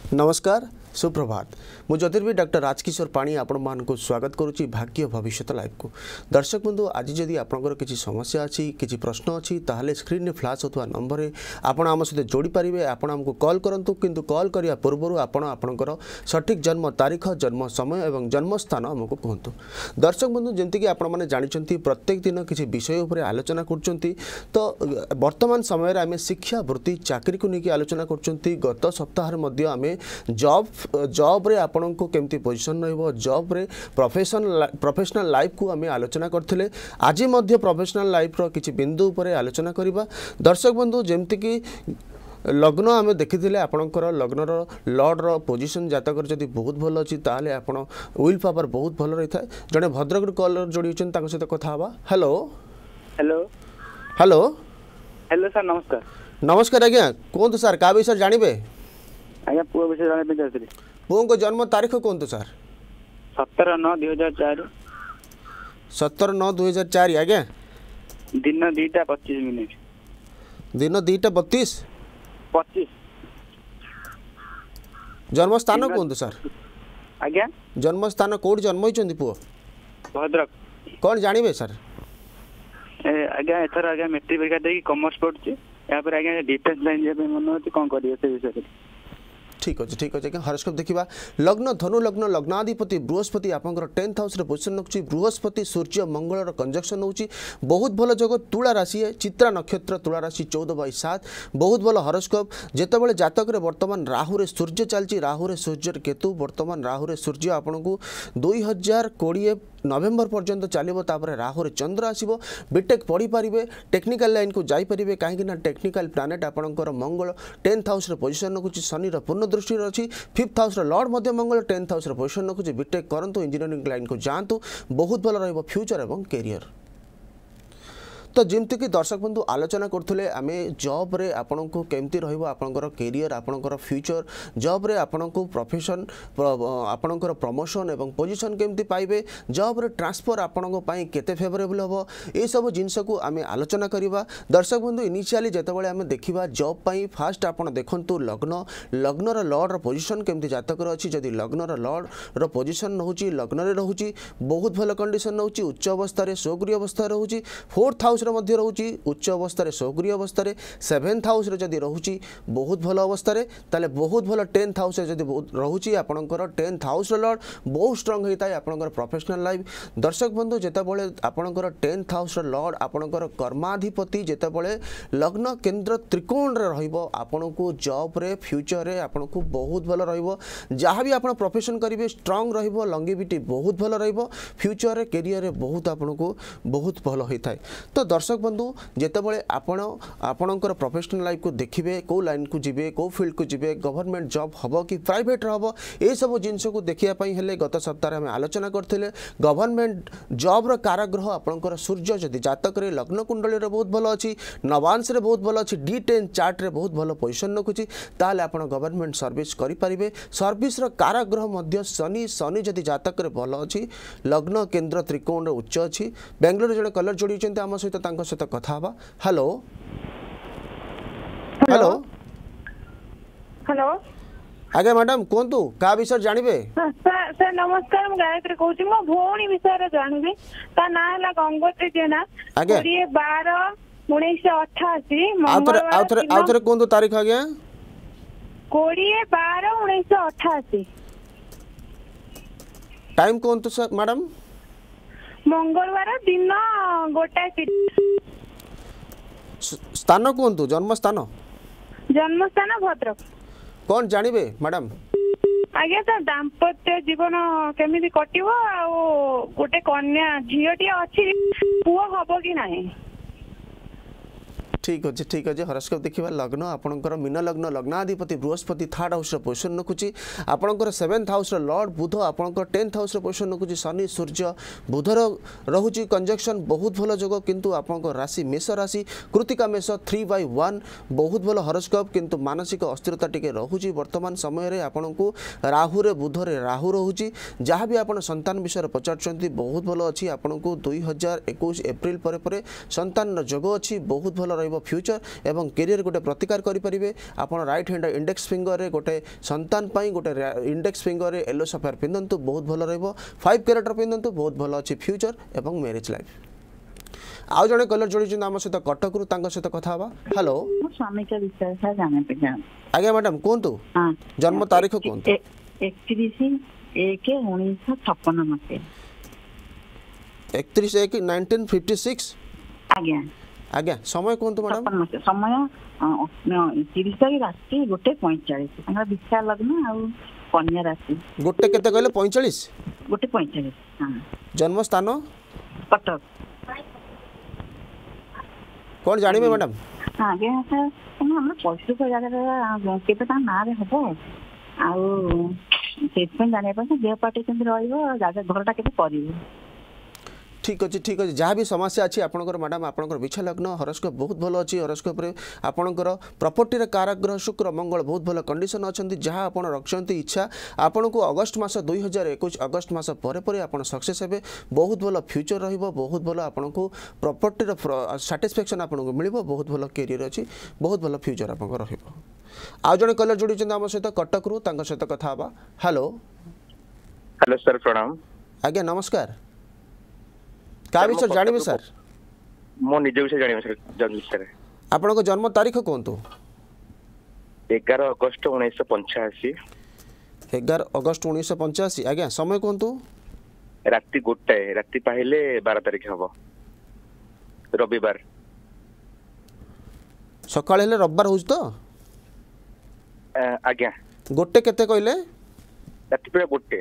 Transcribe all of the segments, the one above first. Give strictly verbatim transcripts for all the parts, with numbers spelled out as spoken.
नमस्कार सुप्रभात मु ज्योतिर्विद डॉक्टर राजकिशोर पाणी आपण मान को स्वागत करुच्ची भाग्य भविष्य लाइव को। दर्शक बंधु आज जदि आपंकर किसी समस्या अच्छी किसी प्रश्न अच्छी ताहले स्क्रीन में फ्लाश होता नंबर रे आपण आम सहित जोड़ी पारे आपण आमको कॉल करंतु किंतु कॉल करिया पूर्व आपण आपणकर सठिक जन्म तारीख जन्म समय एवं जन्म स्थान आमको कहतु। दर्शक बंधु जमती कि आपण मैंने जानते प्रत्येक दिन किसी विषय उपर आलोचना कर तो वर्तमान समय आम शिक्षा वृत्ति चाकरी को लेकिन आलोचना कर गत सप्ताह आम जॉब जॉब रे आपण को केमती पोजीशन रहिबो जॉब रे प्रोफेशन प्रोफेशनल लाइफ को आम आलोचना करथिले। आज मध्य प्रोफेशनल लाइफ रो किछि बिंदु उपर आलोचना करिबा। दर्शक बंधु जेमती कि लग्न आम देखी आपणकर लग्नर लॉर्डर पोजिशन जातक जदि बहुत भल अच्छी ताले आपण विल पावर बहुत भल रही है। जड़े भद्रक कलर जोड़ी सहित कथा हवा। Hello hello hello hello sir नमस्कार। नमस्कार आज्ञा कहतु सर क्या विषय जानवे? आज्ञा पुओ विषय जानते चाहते। पुओ को जन्म तारीख कहतु सर? सतर नौ दुई हजार चार। सतर नौ दुई हजार चार आज्ञा। दिन दुईटा पच्चीस मिनिट। दिन दुईटा बत्तीस पच्चीस। जन्म स्थान कहतु सर? आज्ञा जन्म स्थान कौट जन्म होइचंदी पुओ? भद्रक। कौन जानवे सर? आज्ञा एथर आज्ञा मेट्रिक परीक्षा देकी कॉमर्स पढ़ुची या पर आज्ञा डिफेंस लाइन जे मन होती कोन करियो से विषय। ठीक अच्छे ठीक अच्छे हॉरोस्कोप देखा। लग्न धनु लग्न लग्नाधिपति बृहस्पति आपंकर टेन्थ हाउस पोजिशन रखुच्छी। बृहस्पति सूर्य मंगल कंजक्शन होची बहुत भल जगह। तुला राशि है चित्रा नक्षत्र तुला राशि चौदह बै सात बहुत भल हॉरोस्कोप। जितेबाला जातक बर्तमान राहु रे सूर्य चलती राहु रे सूर्य केतु बर्तमान राहु रे सूर्य आपन को दुई हजार कोड़े नवेम्बर पर्यंत चलो तापर राहु रे चंद्र आसो। बीटेक पढ़ी पारे टेक्निकल लाइन को जापरेंगे कहीं टेक्निकल प्लानेट आपंकर मंगल टेन्थ हाउस पोजिशन रखुच्छी। शनि पूर्ण दृष्टि अच्छी फिफ्थ हाउस लॉर्ड मध्य मंगल टेन्थ हाउस पोजिशन रखुच्छी। बीटेक करंतु इंजीनियरिंग लाइन को जातु बहुत भल रहिबो फ्यूचर एवं कैरियर। तो जमती कि दर्शक बंधु आलोचना करथुले आमे जॉब रे आपन को केमती रहइबो आपनकर कैरियर आपनकर फ्यूचर जॉब रे आपन को प्रोफेशन आपनकर प्रमोशन एवं पोजीशन केमती पाइबे जॉब रे ट्रांसफर आपन को पई केते फेवरेबल हबो ए सब जिंस को आमे आलोचना करिबा। दर्शक बंधु इनिशियली जेतेबेले आमे देखिबा जॉब पई फास्ट आपन देखंतु लग्न लग्न रो लॉर्ड रो पोजीशन केमती जातक रो अछि। जदि लग्न रो लॉर्ड रो पोजीशन रहउची लग्न रे रहउची बहुत भल कंडीशन रहउची उच्च अवस्था रे सोग्री अवस्था रहउची। फोर्थ हाउस मध्य रोची उच्च अवस्था सोग्री अवस्था सेवेन्थ हाउस जदि रोची बहुत भल अवस्था ताले बहुत भल टेन्थ हाउस जदि रोची आपणकर टेन्थ हाउस लॉर्ड बहुत स्ट्रांग होता है आपणकर प्रोफेशनल लाइफ। दर्शक बंधु जेतेबेले आपणकर टेन्थ हाउस लॉर्ड आपणकर कर्माधिपति जेतेबेले लग्न केंद्र त्रिकोण रे रहिबो आपन को जॉब रे फ्यूचर रे आपन को बहुत भल रहिबो। जहाँ भी आपण प्रोफेशन करिवे स्ट्रांग रहिबो लॉन्गेविटी बहुत भल रहिबो फ्यूचर रे कैरियर रे बहुत आपन को बहुत भल होता है। तो दर्शक बंधु जेतेबेले आपण आपणकर प्रोफेशनल लाइफ को देखिए कौ लाइन को जीवे कौ फील्ड को जीवे गवर्नमेंट जॉब हम कि प्राइवेट हम ये सब जिनस को देखापी हेले गत सप्ताह में आलोचना करते। गवर्नमेंट जॉब रो काराग्रह आपणकर सूर्य जदि जातक रे लग्न कुंडली रे बहुत भल अच्छी नवांश रे बहुत भल अच्छी डी टेन चार्ट रे बहुत भल पोजिशन रखुच्छी ताले आपण गवर्नमेंट सर्विस करि परिबे। सर्विस रो काराग्रह मध्य शनि शनि जदि जातक रे भल अच्छी लग्न केंद्र त्रिकोण रे उच्च अच्छी। बेंगलोर जड़े कलर जोड़ी आम सहित सहित कथा हवा। हेलो हेलो हेलो आगे मैडम कहतु क्या विषय जानवे? सर नमस्कार मु गायत्री कहूँ मो भौणी विषय जानवी ता ना है गंगोत्री जेना कोड़े बारह उन्नीस अठाशी आउथरे कहतु तारीख आज्ञा कोड़े बारह उन्नीस अठाशी टाइम कहतु सर मैडम? मंगलवार दिन गोटाए स्थान कहतु जन्म स्थान? जन्म स्थान भद्रक। कौन जानवे मैडम? आज्ञा सर दाम्पत्य जीवन केमिति कटिवो आ गोटे कन्या झीटी अच्छी पुओ हम कि नहीं? ठीक अच्छे ठीक अच्छे हॉरोस्कोप देखा। लग्न आपणकर मीन लग्न लग्नाधिपति बृहस्पति थर्ड हाउस पोजिशन रखुच्छी। आपणकर सेवेन्थ हाउस लॉर्ड बुध आपणकर टेन्थ हाउस पोजिशन रखुच्छी। शनि सूर्य बुधर रहुची कंजक्शन बहुत भल जगह किंतु आपणकर राशि मेष राशि कृतिका मेष थ्री बै वन बहुत भल हॉरोस्कोप किंतु मानसिक अस्थिरता टिके रहुची। वर्तमान समय रे आपन को राहु रे बुध रे राहु रहुची। जहाँ भी आपन संतान विषय पचारछंती बहुत भल अच्छी। आपन को दुई हजार इक्कीस एप्रिल परे परे संतान जोग अच्छी बहुत भल रहिबो। रहिबो फ्यूचर एवं करियर गोटे प्रतिकार करि परिबे आपण राइट हैंड इंडेक्स फिंगर रे गोटे संतान पई गोटे इंडेक्स फिंगर रे येलो सफायर पिंदंतु बहुत भलो रहिबो फाइव कैरेक्टर पिंदंतु बहुत भलो अछि फ्यूचर एवं मैरिज लाइफ आउ जने कलर जोड़ी आम सहित कटक रु सहित कथा हवा हेलो स्वामी के विषय से जाने पे जान आज्ञा मैडम कहतु हां जन्म तारीख कहतु इकतीस एक उन्नीस सौ छप्पन मते इकतीस एक नाइनटीन फिफ्टी सिक्स आज्ञा आज्ञा समय कहतु मैडम समय तीस तारीख राति गोटे पैंतालीस हमरा विषय लग्न आ कन्या राशि गोटे केते कहले पैंतालीस गोटे पैंतालीस हां जन्म स्थान कटक कौन जानबे मैडम हां आगे सर हम पैसे को जगह केते ता ना रे हबो आ सेटमेंट जाने पर देह पार्टी केंद्र रहइबो जागा घरटा केते करिवो ठीक अच्छे ठीक अच्छे जहाँ भी समस्या अच्छी आपंकर मैडम आपंकर बिछा लग्न हरोस्कोप बहुत भल अच्छी हरोस्कोप आपंकर प्रॉपर्टी रे काराग्रह शुक्र मंगल बहुत भल कंडीशन अच्छा जहाँ आप रखते इच्छा आपन को अगस्ट मास दुई हजार एक अगस्ट मास पर पर आप सक्सेस हे बहुत भल फ्यूचर रहिबो बहुत भल आपन को प्रॉपर्टी साटिस्फैक्शन आपको मिल बहुत भल कैरियर अच्छी बहुत भल फ्यूचर आप आज जड़े कलर जोड़ी आम सहित कटक रु सहित कथा हवा हेलो हेलो सर प्रणाम आज्ञा नमस्कार का विषय जानबे सर मो निज विषय जानबे सर जन्म विषय आपन को जन्म तारीख कहतु ग्यारह अगस्त उन्नीस सौ पचासी ग्यारह अगस्त उन्नीस सौ पचासी आज्ञा समय कहतु राति गोटाए राति पहले बारह तारीख हबो रविवार सकाळ हेले रविवार होज तो आज्ञा गोटे केते कहले राति पे गोटे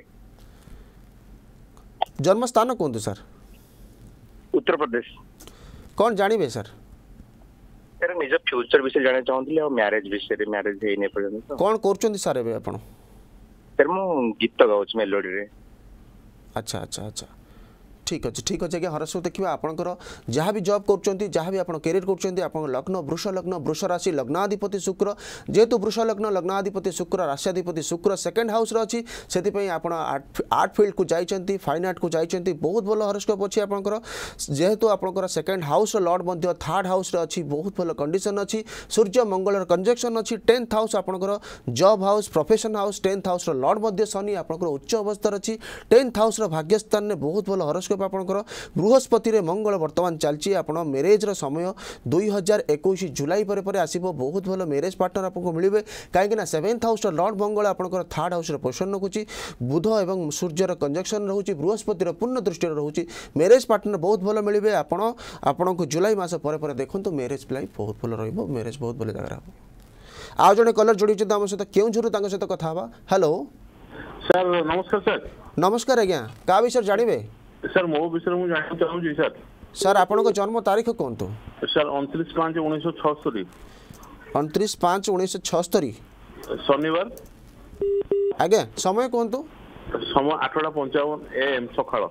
जन्म स्थान कहतु सर उत्तर प्रदेश कौन जानबे सर सर निज फ्यूचर विषय जाने चाहूँगी और मैरिज विषय मैरिज है नहीं पर्यंत कौन कर सर एबे आपण सर मु गीत गाउछ मेलोडी रे अच्छा अच्छा अच्छा ठीक अच्छे ठीक अच्छे हरस्व देखिए आपंकर जहाँ भी जॉब कर जहाँ भी आप कैरियर कर लग्न वृष लग्न वृष राशि लग्नाधिपति शुक्र जेहेतु वृष लग्न लग्नाधिपति शुक्र राशियाधिपति शुक्र सेकेंड हाउस अच्छी से आप आर्ट फील्ड को जाइए फाइन आर्ट को जाइए बहुत भल हरस्कोप अच्छी आपंकर जेहेतु आपंकर second house lord third house अच्छी बहुत भल कंडीशन अच्छी सूर्य मंगल कंजक्शन अच्छी टेन्थ हाउस आपंकर job house profession house tenth house lord शनि आपंकर उच्च अवस्था अच्छी टेन्थ हाउस भाग्यस्थान में बहुत भल हरस्कोप आपंकर बृहस्पति रे मंगल वर्तमान चलची आपण मैरेज रो समय दुई हजार इक्कीस जुलाई पर पर आसीबो बहुत भलो मैरेज पार्टनर आपको मिलिबे काहेकि ना सेवेंथ हाउस लॉर्ड मंगल आपनकर थर्ड हाउस रे पोजीशन रखुची बुध एवं सूर्य रो कंजक्शन रहउची बृहस्पति रो पूर्ण दृष्टि रहउची मैरेज पार्टनर बहुत भलो मिलिबे आपण आपण को जुलाई मास पर पर देखंतु मैरेज लाइफ बहुत भलो रहइबो मैरेज बहुत भलो जगह रहबो आ जने कलर जोड़ी छ हम सहित केउ झुरु तांग सहित कथा हवा हेलो सर नमस्कार सर नमस्कार आज्ञा का विषय जानिबे सर मो विषय मु जानि चाहू जी सर सर आपन को जन्म तारीख कहतु सर उनतीस पाँच उन्नीस सौ छिहत्तर उनतीस पाँच उन्नीस सौ छिहत्तर शनिवार आज्ञा समय कहतु समय आठटा पंचावन एम सकाळ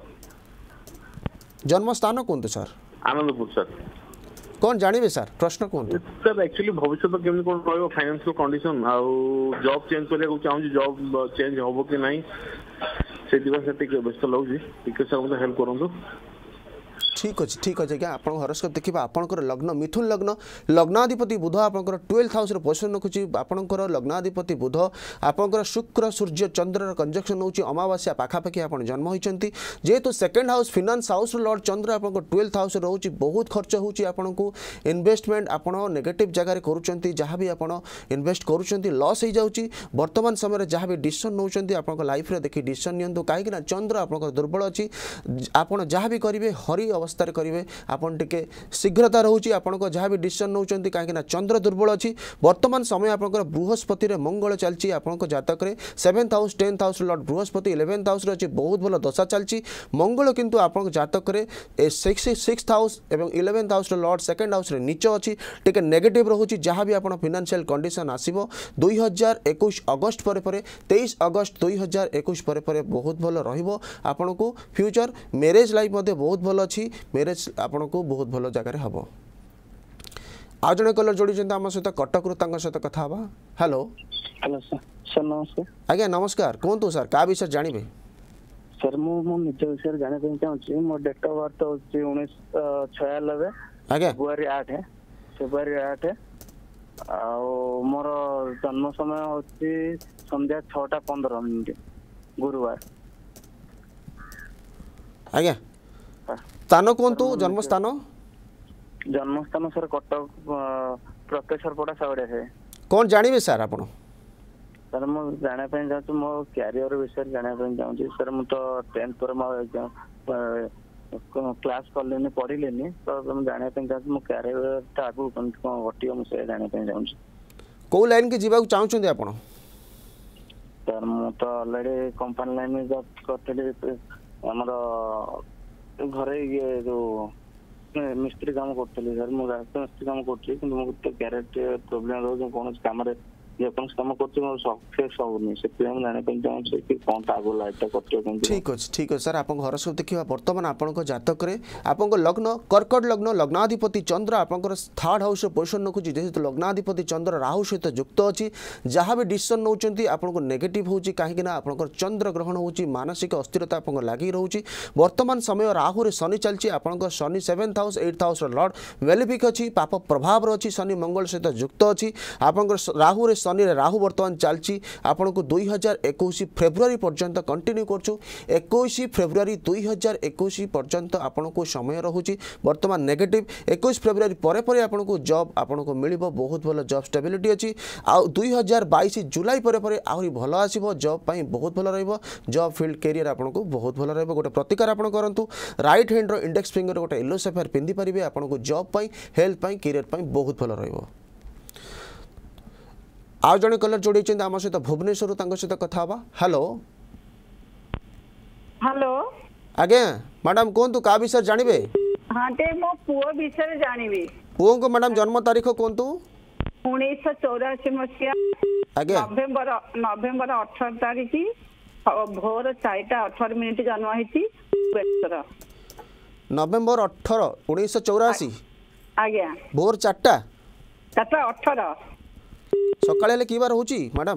जन्म स्थान कहतु सर आनंदपुर सर कौन जानबे सर प्रश्न कहतु सर एक्चुअली भविष्य तो केमि कोन रहयो फाइनेंशियल कंडीशन आ जॉब चेंज करे को चाहू जॉब चेंज होबो कि नहीं से दिवस से व्यस्त लागी टिके सर मुझे हेल्प करंतु ठीक अच्छे ठीक अच्छे क्या आप हरस्कोप देखा आपंकर लग्न मिथुन लग्न लग्नाधिपति बुध आपंकर ट्वेल्थ हाउस पोजिशन रखुच्छी आपंकर लग्नाधिपति बुध आपंकर शुक्र सूर्य चंद्र कंजक्शन होची अमावास्या पाखापाखि आप जन्म होती जेहेतु second house finance house lord चंद्र आप ट्वेल्थ हाउस रोचे बहुत खर्च होची आपको इन्वेस्टमेंट आप नेगेटिव जगह करुँच जहाँ भी आप इन्वेस्ट करुँच लॉस हो जाऊँगी वर्तमान समय जहाँ भी डिसीजन नौकरी आप लाइफ रे देखिए डिसीजन नियंतु कहीं चंद्र आप दुर्बल अच्छी आप जहाँ भी करेंगे हरि अवस्था करेंगे आपन टिके शीघ्रता रोचे आपण जहाँ भी डिसीजन नौकरी कहीं चंद्र दुर्बल अच्छी वर्तमान समय आपंकर बृहस्पति रे मंगल चलती आपंक जातक रे seventh house tenth house lord बृहस्पति इलेवेंथ हाउस अच्छी बहुत भल दशा चलती मंगल किंतु आपंक जातक रे सिक्स सिक्स हाउस एवं eleventh house lord second house नीच अच्छी टिके नेगेटिव रोचे जहाँ भी आप फाइनेंशियल कंडीशन आसो दुई हजार इक्कीस अगस्ट पर पर तेईस अगस्ट दुई हजार इक्कीस पर पर बहुत भल रहिबो आपन को फ्यूचर मैरेज लाइफ मध्य बहुत भल अच्छी मैरेज आपन को बहुत भल जगह हम आज जन कलर जोड़ी आम सहित कटक रु सहित कथा हवा हेलो हेलो सर सर नमस्कार आज्ञा नमस्कार कहतु सर का विषय जानबे सर मु मो निज विषय जाने चाहूँ मो डेट ऑफ बर्थ होची उन्नीस छयानबे आज्ञा फेब्रुआरी आठ है फेब्रुआरी आठ आउ मोर जन्म समय होची संध्या छटा पंद्रह मिनिट गुरुवार। आज्ञा स्थान कहतु जन्म स्थान जन्म स्थान सर कटक प्रकेशर पड़ा सावड़िया से। कौन जानवे सर आप सर मु जाना चाहूँ मो क्यारियर विषय जाना चाहूँ सर मु तो टेंथ पर क्लास कले पढ़िले तो जाना चाहूँ मो क्यारियर आगू कौन घटे मुझे जाना चाहूँ। कौ लाइन के जीवा चाहते आप सर मु तो अलरेडी कंपनी लाइन में जॉब करते आमर घरे ये जो मिस्त्री काम करते सर मुझे रास्ता मिस्त्री काम कर क्यारियर प्रोब्लेम रोज कौन काम कम कर सक्सेस होनी से जाना चाहूँ कि कौन आगो लाइटा कर। ठीक अच्छे ठीक अच्छे सर आप हरस्कोप देखा बर्तमान आपण जातक आप लग्न कर्कट लग्न लग्नाधिपति चंद्र आप थर्ड हाउस पोजिशन रखुच्छी जेहेतु लग्नाधिपति चंद्र राहु सहित युक्त अच्छी जहाँ भी डिसीजन नौकरी आपको नेगेटिव होची कहीं आप चंद्र ग्रहण होची मानसिक अस्थिरता आप लगी रोचे। वर्तमान समय राहु शनि चलती आप शनि seventh house eighth house lord वेलिफिक अच्छी पाप प्रभाव अच्छी शनि मंगल सहित युक्त अच्छी आप राहु शनि राहु बर्तमान चलती आपन को दुई हजार एकुश फेब्रुआरी पर्यंत कंटिन्यू करछु एकुश फेब्रुआरी दुई हजार एकुश पर्यंत आपन को समय रहुची वर्तमान नेगेटिव एकुश फेब्रुआरी परे परे आपन को जॉब आपन को मिलिबो बहुत भलो जॉब स्टेबिलिटी अछि आ दुई हजार बाईस जुलाई परे परे आहुरी भलो आसीबो जॉब पई बहुत भलो रहइबो जॉब फील्ड कैरियर आपन को बहुत भलो रहइबो। गोटे प्रतिकार आपन करंतु राइट हैंड रो इंडेक्स फिंगर गोटे येलो सफेयर पिंदी परिबे आपन को जॉब पई हेल्थ पई कैरियर पई बहुत भलो रहइबो। आज जड़े कलर जोड़ी आम सहित भुवनेश्वर सहित कथा हवा। हेलो हेलो आज्ञा मैडम कहतु का विषय जानवे? हाँ ते मो पुओ विषय जानवी। पुओ को मैडम जन्म तारीख कहतु? उन्नीस चौरासी मसीहा नवेम्बर नवेम्बर अठारह तारीख भोर चारिटा अठारह मिनिट जन्म होती। नवेम्बर अठारह उन्नीस चौरासी आज्ञा भोर चारटा चारटा अठारह सकाळे कि बार होची मैडम?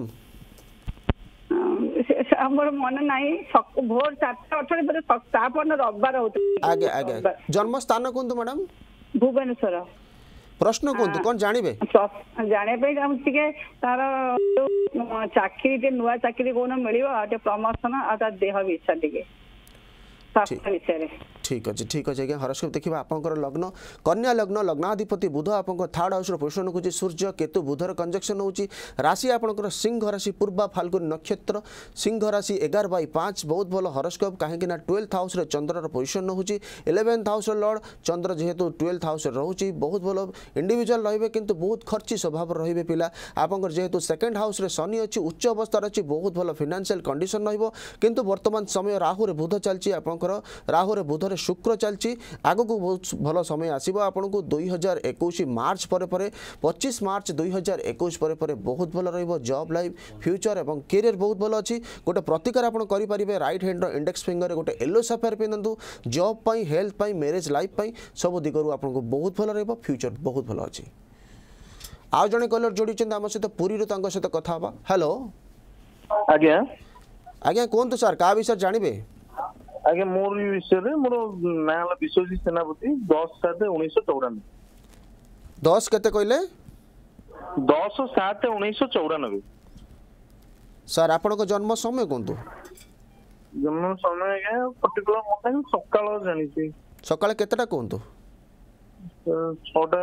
हमर मन नाही भोर चारटा अठारह बजे तापन रविवार होत। आगे आगे जन्म स्थान कोन मैडम? भुवनेश्वर। प्रश्न कोन कोन जानिबे? जाने पे हम टिके तार चाकरी ते नुवा चाकरी कोन मिलिबो आ ते प्रमोशन आ ता देह विषय टिके स्वास्थ्य विषय। ठीक अच्छे ठीक अच्छे आज्ञा हरस्कोप देखा आपंकर लग्न कन्या लग्न लग्नाधिपति बुध आप थर्ड हाउस पोजिशन रखुच्छी सूर्य केतु बुधर कंजक्शन होची राशि आपंकर सिंह राशि पूर्वा फाल्गुनी नक्षत्र सिंह राशि एगार बै पाँच बहुत भल हरस्कोप कहीं ट्वेल्थ हाउस चंद्रर पोजिशन रोचे इलेवेन्थ हाउस लॉर्ड चंद्र जेहेतु ट्वेल्थ हाउस रोचे बहुत भल इंडिविजुअल रही किंतु बहुत खर्ची स्वभाव रही पिला आपंकर जेहेतु सेकेंड हाउस शनि अच्छी उच्च अवस्था अच्छी बहुत भल फाइनेंशियल कंडीशन रहिबो वर्तमान समय राहुरे बुध चलती आपंकर राहुरे बुधरे शुक्र चलती आग को बहुत भल समय आसो आपन को दुई हजार एकुश मार्च पर परे पच्चीस मार्च दुई हजार एकुश पर परे बहुत भल रहिबो जॉब लाइफ फ्यूचर एवं कैरियर बहुत भल अच्छी। गोटे प्रतिकार आपन करि परिबे राइट हैंड रो इंडेक्स फिंगर गोटे येलो सफेयर पिनंतु जॉब पई हेल्थ पई मैरिज लाइफ पई सब दिगरु आपन को बहुत भल रहिबो फ्यूचर बहुत भल अच्छी। आ जने कलर जोड़ी चंद आम सहित पुरी रो तांग सहित कथा हबा। हेलो आज्ञा आज्ञा कोन तो सर का विषय जानिबे? आगे मोर विषय रे मोर ना विश्वजीत सेनापति दस सात उन्नीस चौरानवे। दस केते कहले? दस सात उन्नीस चौरानवे। सर आपण को जन्म समय कोंतु? जन्म समय आगे पर्टिकुलर मत सकाळ जानि छी। सकाळ केतेटा कोंतु? छटा।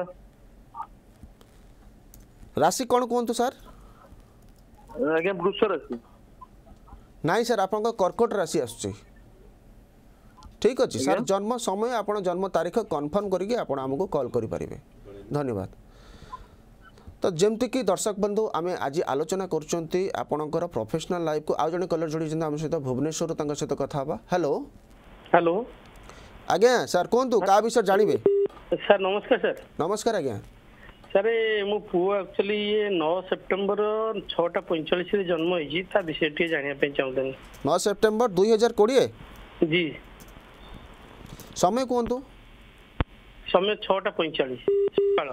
राशि कोन कोंतु सर? आगे वृष राशि। नाइ सर आपण को कर्कट राशि आछी। ठीक अच्छे सर जन्म समय आपण जन्म तारीख कन्फर्म करके आपण हमको कॉल करि परिबे। धन्यवाद। तो जमती कि दर्शक बंधु आम आज आलोचना करछंती आपणकर प्रोफेशनल लाइफ को आ जने कलर जोड़ी जंदा हम सहित भुवनेश्वर तांग सहित कथा हबा। हेलो हेलो आज्ञा सर कोंतु का विषय जानिबे? सर नमस्कार सर। नमस्कार आज्ञा। सर मो पुओ एक्चुअली ये नौ सेप्टेम्बर छटा पैंचाश रे जन्म होई ता विषय टी जानिया पे चाहतन। नौ सेप्टेम्बर दुई हजार कोड़े जी। समय कहतु? समय छटा पैंचाश सकाळ।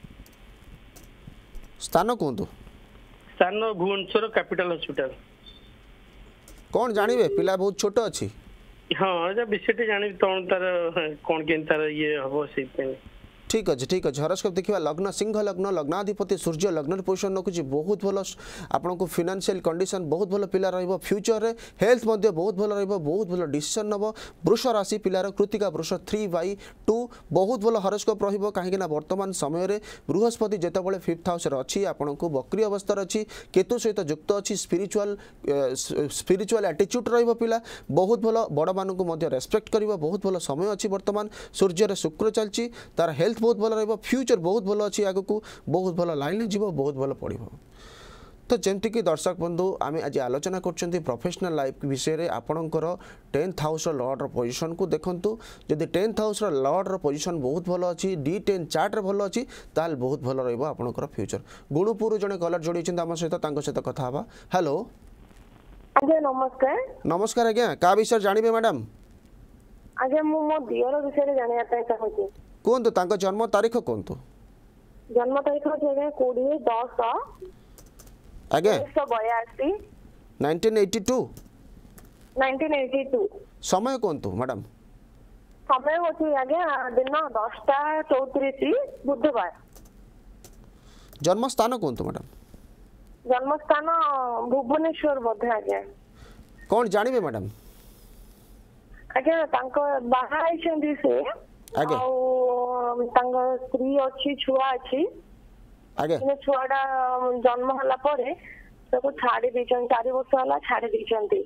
स्थान कहतु? स्थान भुवनेश्वर कैपिटल हॉस्पिटल। कौन जानिबे पिला बहुत छोट अछि? हाँ जा विषय टी जानि तोन तार कोन केन तार ये हबो से पे। ठीक अच्छे ठीक अच्छे हॉरोस्कोप देखिए लग्न सिंह लग्न लग्नाधिपति सूर्य लग्न पोजिशन रखुच्छी बहुत भल आपन को फाइनेंशियल कंडीशन बहुत भल पिला रहिबो फ्यूचर रे हेल्थ मध्य बहुत भल रहिबो बहुत भल डिसीजन नबो वृष राशि पिलार कृतिका वृष थ्री बाई टू बहुत भल हॉरोस्कोप रहिबो काहेकि ना वर्तमान समय रे बृहस्पति जेतेबेले फिफ्थ हाउस रे अछि आपन को बकरी अवस्था रे अछि केतु सहित युक्त अछि स्पिरिचुअल स्पिरिचुअल एटीट्यूड रहिबो पिला बहुत भल बड़ मान को मध्य रेस्पेक्ट करिबो बहुत भल समय अछि वर्तमान सूर्य रे शुक्र चलछि तार हेल्थ बहुत भल रहिबो फ्यूचर बहुत भल अछि आगु को बहुत भल लाइन जीवो बहुत भल पड़िबो तो जमती कि दर्शक बंधु आम आज आलोचना कर प्रोफेशनल लाइफ विषय रे आपणकर टेन्थ हाउस लॉर्ड पोजीशन को देखंतु जदि टेन्थ हाउस लॉर्ड पोजीशन बहुत भल अच्छी डी टेन चार्ट रे भल अच्छी ताल बहुत भल रहिबो आपणकर फ्यूचर गुणुपुर जने कलर जोड़ी आम सहित तांको सहित कथा हबा हेलो आज्ञा नमस्कार नमस्कार आज्ञा का विषय जानिबे मैडम आज्ञा मु मो दियर विषय जानिया पय चाहूची कोन तो तांको जन्म तारीख कोन तो जन्म तारीख है कोड़े दस आगे उन्नीस सौ बयासी nineteen eighty two nineteen eighty two समय कौन तो मैडम समय होची आगे दिन दसटा चौतीस बुधवार जन्म स्थान कौन तो मैडम जन्म स्थान भुवनेश्वर बोधे आगे कौन जानिबे मैडम आगे तांको बाहा आइछंदी से आगे आउ तांको स्त्री अछि छुआ अछि आगे ने छुआडा जन्म हला परे ताको छाड़ी दिचन चार वर्ष हला छाड़ी दिचंती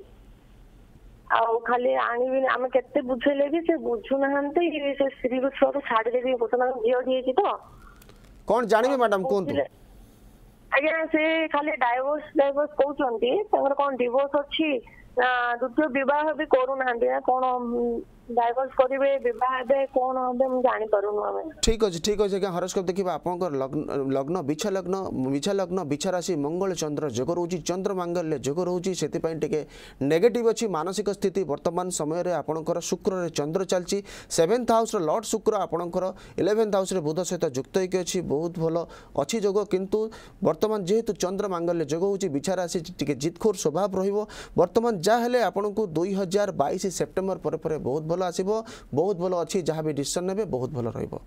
आउ खाली आनिबी आमे केते बुझेले भी से बुझु नहंती से स्त्री को छुआ को छाड़ी देबी कोतना जियो दिएची तो कौन जानिबे मैडम कोन तो आगे से खाली डाइवोर्स डाइवोर्स कहउचंती तांगर कोन डिवोर्स अछि द्वितीय विवाह भी करू नहंती कोन डाइवोर्स करिवे विवाह दे कोन होबे हम जानि परुनु हमें ठीक अछि ठीक अछि के हॉरोस्कोप देखिबा आपनकर लग्न लग्न बिछा लग्न बिछा लग्न बिछा राशि मंगल चंद्र जोग रहउची चंद्र मांगल्य जोग रहउची सेति पई टिके नेगेटिव अछि मानसिक स्थिति वर्तमान समय रे आपनकर शुक्र रे चंद्र चलची सेवेंथ हाउस रे लॉर्ड शुक्र आपनकर इलेवेंथ हाउस रे बुध सहित युक्त होके अछि बहुत भलो अछि जोग किंतु वर्तमान जेहेतु चंद्र मांगल्य जोग होउची बिछा राशि टिके जितखोर स्वभाव रहिबो वर्तमान जा हेले आपनकु दो हज़ार बाईस सेप्टेम्बर पर पर बहुत भलो आसीबो बहुत भलो अछि जहाँ भी डिसीजन नेबे बहुत भलो रहिबो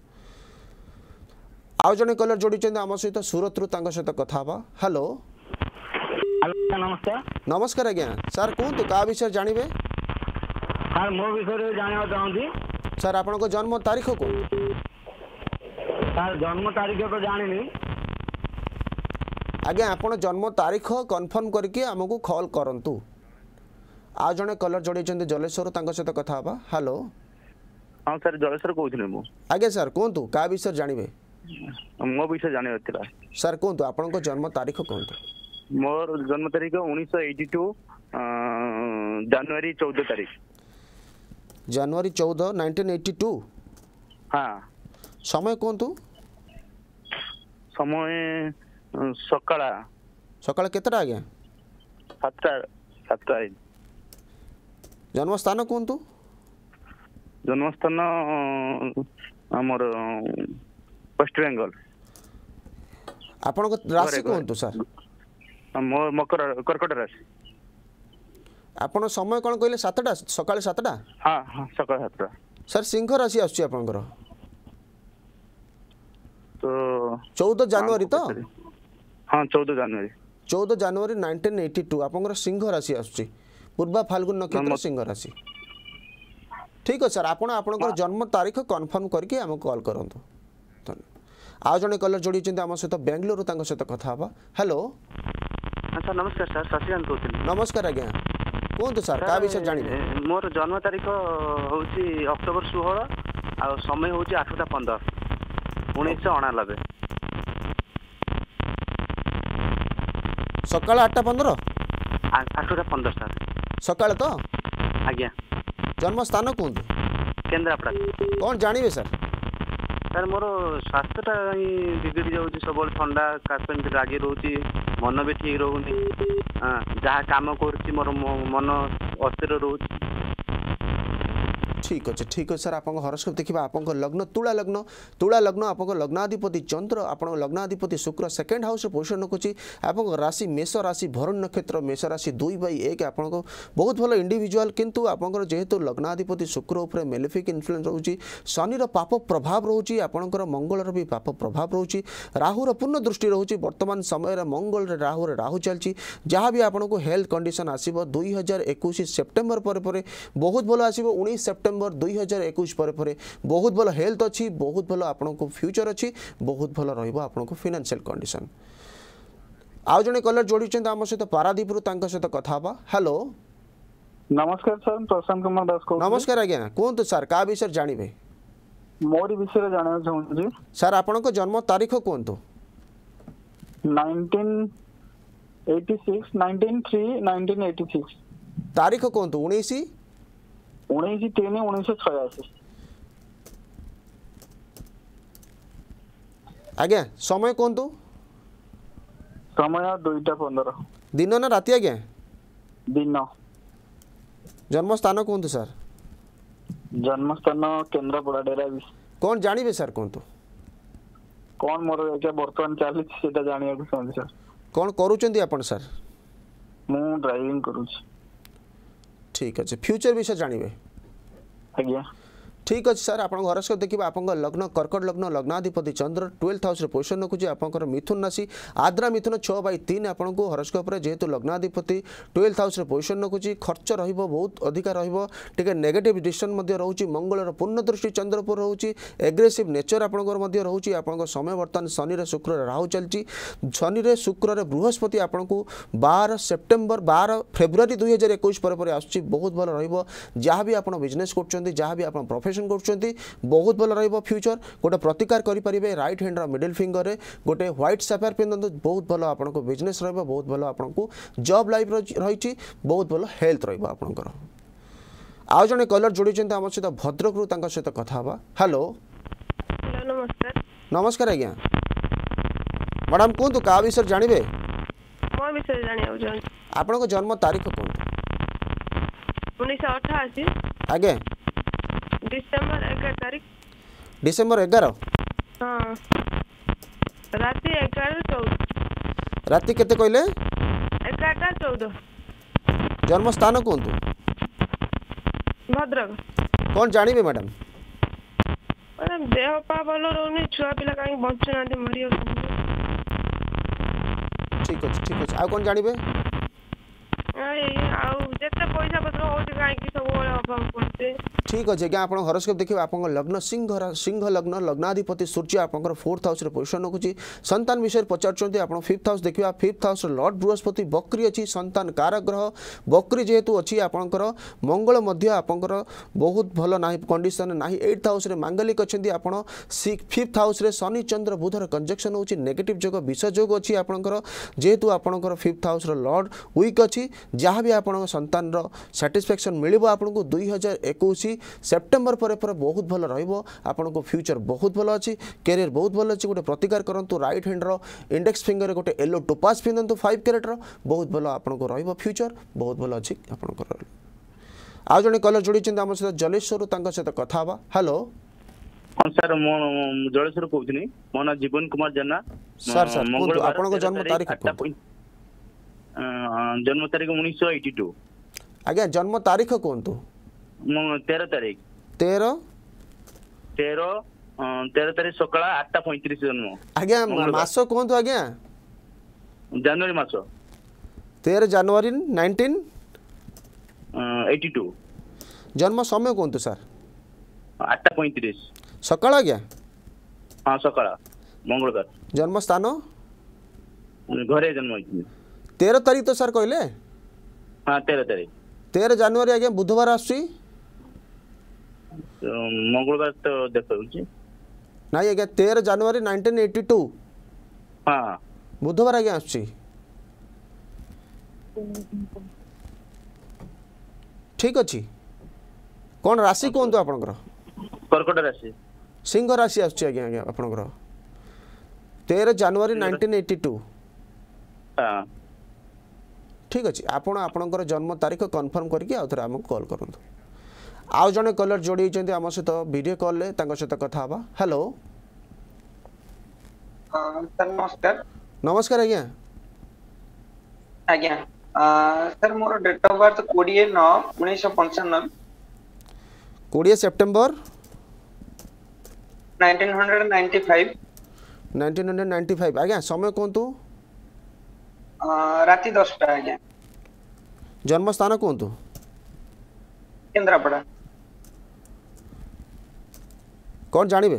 आउ जने कलर जोड़ी चंद आम सहित सूरत रु तांको सहित कथा हबा हेलो हेलो नमस्कार नमस्कार आज्ञा सर कोन तो का विषय जानिबे सर मो विषय जानिबा चाहूची सर आपन को जन्म तारीख को सर जन्म तारीख तो जानिनी आज्ञा आपन जन्म तारीख कंफर्म करके हमको कॉल करंतु आ जने कलर जोड़ी चंद जलेश्वर तांको सहित कथा हबा हेलो हां सर जलेश्वर कहउथिले मु आज्ञा सर कोन तो का विषय जानिबे मो विषय जानिबा थिला सर कोन तो आपन को जन्म तारीख कोन तो मोर जन्म तारीख उन्नीस सौ बयासी जनवरी चौदह तारीख जनवरी चौदह नाइनटीन एटी टू हां समय कोन तो समय सकाळ सकाळ केतरा आज्ञा सातटा सातटा जन्म स्थान कौन तो जन्म स्थान हमर वेस्ट बेंगल आपन को राशि कौन तो सर मोर मकर कर्कट राशि आपन समय कोन कहले सातटा सकाळ सातटा हां हां सकाळ सातटा सर सिंह राशि आछी आपनकर तो चौदह जनवरी तो हां चौदह जनवरी चौदह जनवरी नाइनटीन एटी टू आपनकर सिंह राशि आछी पूर्वा फाल्गुन नक्षत्र सिंह राशि ठीक है सर आपन आपनकर जन्म तारीख कंफर्म करके हमको कॉल करंतु आ जने कलर जोड़ी चिंता हम सहित बेंगलुरु तांको सहित कथा हबा हेलो सर नमस्कार सर शशिकांत कहते नमस्कार आज्ञा कौन तो सर का विषय जानिबे मोर जन्म तारीख होची अक्टोबर सोलह आ समय होची आठटा पंद्रह उन्नीस सौ अनानबे सकाळ आठटा पंद्रह आठटा पंद्रह सर सकाळ तो आज्ञा जन्म स्थान कौन तो केन्द्रापड़ा कौन जानिबे सर सर मोर स्वास्थ्यटा बिगड़ी जाऊँ सब ठंडा काश एमती रागी रोची मन भी ठीक रोनी जहाँ कम कर मोर मन अस्थिर रोच ठीक अच्छे ठीक अच्छे सर आप हरोस्कोप देखा आप लग्न तुला लग्न तुला लग्न आप लग्नाधिपति चंद्र आप लग्नाधिपति शुक्र सेकेंड हाउस पोजिशन रखुच्छी आप राशि मेष राशि भरण नक्षत्र मेष राशि दुई बै एक आप बहुत भल इंडिविजुआल किंतु आपंकर जेहेतु लग्नाधिपति शुक्र उपर मेलिफिक इन्फ्लुएंस रोचे शनिर पाप प्रभाव रोचे आपंकर मंगलर भी पाप प्रभाव रोचे राहुर पूर्ण दृष्टि रोचे वर्तमान समय मंगल राहु राहु चलती जहाँ भी आपको हेल्थ कंडीशन आसो दुई हजार एकुश सेप्टेम्बर पर बहुत भल आसो उन्नीस सेप्टेम्बर दुई हजार एकुश पर बहुत भल हेल्थ अच्छी बहुत भल आपको फ्यूचर अच्छी बहुत भल रहा फाइनेंशियल कंडीशन। आउ जड़े कलर जोड़ी आम सहित पारादीप सहित कथा हेलो नमस्कार सर प्रशांत कुमार दास को नमस्कार आज्ञा कहतु सर क्या विषय जानवे मोरी विषय जानवा चाहूँ सर आपण जन्म तारीख कहतु तारीख कहतु उन्नीस उन्नीस तीन उन्नीस छयासी आज्ञा समय कहतु समय दुईटा पंद्रह दिन ना राति आज्ञा दिन जन्म स्थान कहतु सर जन्म स्थान केन्द्रापड़ा डेरा कौन जानवे सर कहतु कौन मोर बर्तमान चली जाना चाहते सर कौन करुँच आपण सर मु ड्राइविंग करूँ ठीक अच्छे फ्यूचर विषय जानवे आज्ञा ठीक अच्छे सर आप हरोस्कोप देखिए आप लग्न कर्कट लग्न लग्नाधिपति चंद्र ट्वेल्थ हाउस पोजिशन रखुच्छे आपंकर मिथुन राशि आद्रा मिथुन छः बै तीन आपको हरोस्कोप जेहेतु लग्नाधिपति ट्वेल्थ हाउस पोजिशन रखुच्छी खर्च बहुत अधिका रे नेगेटिव डिसीजन रोचे मंगलर पूर्ण दृष्टि चंद्रपुर रोचे एग्रेसिव नेचर आपंकर रोचे आप समय बर्तमान शनि शुक्र राहु चलती शनि शुक्र बृहस्पति आपको बार सेप्टेम्बर बार फेब्रुआरी दुई हजार एकुश पर आसूँ बहुत भल रहा भी आप बिजनेस कर जहाँ भी आप प्रोफेशन कर बहुत भल रहा फ्यूचर गोटे प्रतिकार करेंगे राइट हैंड मिडिल फिंगर रे गोटे व्हाइट सफेयर पिंधु बहुत भल आपको बिजनेस रहा बहुत भल आपको जॉब लाइफ रही बहुत भल हेल्थ रहा आउ जड़े कलर जोड़ी आम सहित भद्रक रू सहित कथा हेलो नमस्कार नमस्कार आज्ञा मैडम कहतु क्या विषय जानवे आपण जन्म तारीख कहतु उन्नीस अठाशी आज्ञा डिसेम्बर एगार तारीख डिसेम्बर एगार हाँ राति एगार चौदह राति केते कहले एगारटा चौदह जन्म स्थान कहतु भद्रक कौन जानवे मैडम देह पा भल रोनी छुआ पिला कहीं बचुना मरी ठीक अच्छे ठीक अच्छे आ कौन जानवे जेते पैसा पत्र होती कहीं सब अभाव पड़ते ठीक अच्छे क्या आप हरोस्कोप देखिए आप लग्न सिंह सिंह लग्न लग्नाधिपति सूर्य आप फोर्थ हाउस पोजिशन रखुच्छी संतान विषय पचार आप फिफ्थ हाउस देखिए फिफ्थ हाउस लॉर्ड बृहस्पति बकरी अच्छी संतान कारक ग्रह बकरी जेहेतु अच्छी आपंकर मंगल मध्य आपंकर बहुत भल ना कंडीशन ना एट्थ हाउस मांगलिक अच्छा आप फिफ्थ हाउस शनि चंद्र बुधर कंजक्शन होची नेगेटिव जोग विष जोग अच्छी आपंकर जेहेतु आपंकर फिफ्थ हाउस लॉर्ड वीक अच्छी जहाँ भी आप संतान साटिस्फैक्शन मिल आपको दुई हजार एकुश सेप्टेम्बर पर पर बहुत भल आपको फ्यूचर बहुत भल अच्छी कैरियर बहुत भल अच्छी गोटे प्रतिकार करूँ राइट हैंड इंडेक्स फिंगर गोटे येलो टोपास पिंधु फाइव कैरेटर बहुत भल आपको फ्यूचर बहुत भल अच्छी आपंकर आउ जड़े कलर जोड़ी आम सहित जलेश्वर सहित कथा हेलो सर मो जलेश्वर कहूँ मो ना जीवन कुमार जेना सर सर आपन जन्म तारीख जन्म तारीख उन्नीस सौ एटी टू आज्ञा जन्म तारीख कहतु तेरह तारीख तेरह तेरह तेरह तारीख सकाळ आठटा पैंतीस जन्म आज्ञा मास कहतु आज्ञा जनवरी मास तेरह जनवरी नाइनटीन एटी टू जन्म समय कहतु सर आठटा पैंतीस सकाळ आज्ञा हाँ सकाळ मंगलवार जन्म स्थान घरे जन्म होइछि तेरह तारीख तो सर कहले हाँ तेरह तारीख तेरह जनवरी आज्ञा बुधवार आसी मंगलवार तो देखा नाई आज्ञा तेरह जनवरी नाइनटीन एटी टू हाँ बुधवार आज्ञा आसी ठीक अच्छी कौन राशि कहतु आपंकर कर्कट राशि सिंह राशि आज्ञा आज्ञा आपंकर तेरह जनवरी नाइनटीन एटी टू हाँ ठीक अच्छे आपण आपणकर जन्म तारीख कन्फर्म करके आउ थे आमको कॉल करूँ आउ जने कलर जोड़ी होइचंती आम सहित वीडियो कॉल ले तांको सहित कथा हबा। हेलो सर नमस्कार। नमस्कार आज्ञा। आज्ञा सर मोर डेट ऑफ बर्थ कोड़े नौ उन्नीस पंचानबे कोड़े September nineteen ninety five nineteen ninety five. आज्ञा समय कहतु। राति दसटा। आज्ञा जन्म स्थान कहतु। केन्द्रापड़ा। कौन जानवे।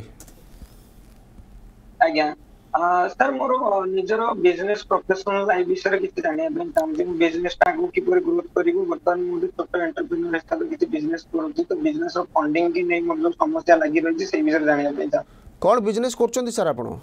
आज्ञा सर मोर निजर बिजनेस प्रोफेशनल लाइफ विषय किसी जानिया चाहूँ बिजनेस आगु किपर ग्रोथ करूँ बर्तमान मुझे छोट एंटरप्रेन्योर हिसाब से किसी बिजनेस करूँ तो बिजनेस फंडिंग की नहीं मतलब समस्या लगी रही है विषय जानिया कौन बिजनेस करछंती सर आपण।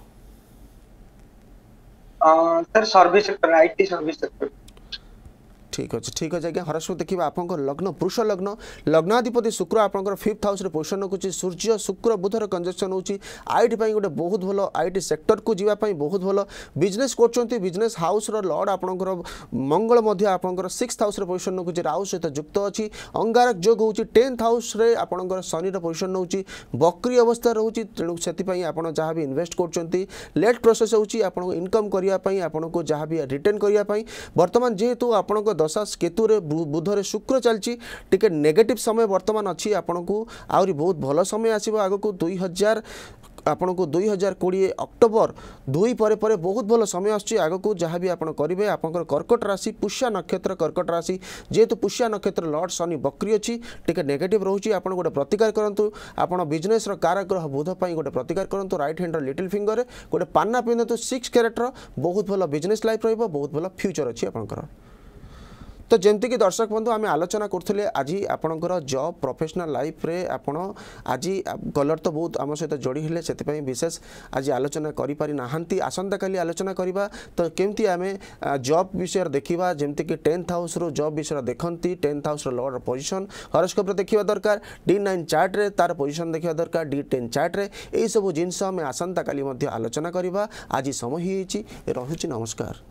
Sir service sector IT service sector. ठीक अच्छे ठीक अच्छे आज्ञा हरस्व देखिए आपंकर लग्न पुरुष लग्न लग्नाधिपति शुक्र आपंकर फिफ्थ हाउस रे पोजिशन रखुची सूर्य शुक्र बुधर कंजक्शन होची आईटी पाई गोटे बहुत भलो आईटी सेक्टर को जीवा पाई बहुत भलो बिजनेस करछंती बिजनेस हाउस रो लॉर्ड आपंकर मंगल मध्य आपंकर सिक्स्थ हाउस रे पोजिशन रखुची राहु सहित युक्त अछि अंगारक योग होची टेंथ हाउस रे आपंकर शनि रो पोजिशन होची बकरी अवस्था रहउची तेणु सेति पाई आपण जहां भी इन्वेस्ट करछंती लेट प्रोसेस होची आपण इनकम करिया पाई आपण को जहां भी रिटर्न करिया पाई वर्तमान जेहेतु आपण दशा केतुरे बुधरे शुक्र चलची टिके नेगेटिव समय वर्तमान अच्छी आपण को आउरी बहुत भल समय आसीबो आगो को दुई हजार आपण को दुई हजार कोड़े अक्टोबर दुई परे परे बहुत भल समय आछी आगो को जहाँ भी आपण करेंगे आपंकर कर्कट राशि पुष्या नक्षत्र कर्कट राशि जेहेतु पुष्या नक्षत्र लॉर्ड शनि बकरी अच्छी टिके नेगेटिव रोचे आपण गोटे प्रतिकार करंतु आपण बिजनेस रो कारग्रह बुध पाई गोटे प्रतिकार करंतु राइट हैंड लिटिल फिंगर गोटे पान्ना पिंधतु सिक्स कैरेट बहुत भल बिजनेस लाइफ रहिबो बहुत भल फ्यूचर अच्छी आपंकर। तो जमती कि दर्शक बंधु आम आलोचना करते आज आपणकर जॉब प्रोफेशनल लाइफ रे आपण आज कलर तो बहुत आम सहित जोड़ी हेले से विशेष आज आलोचना करि नाहंती आसंता काली आलोचना करवा तो केमती आम जॉब विषय देखा जमती कि टेंथ हाउस रो जॉब विषय देखती टेंथ हाउस रो लॉर्ड पोजिशन हॉरोस्कोप देखा दरकार डी नाइन चार्ट रे तार पोजिशन देखा दरकार डी टेन चार्ट रे यही सब जिनस आम आसंता काली आलोचना करवा आज समय ही रहुछि नमस्कार।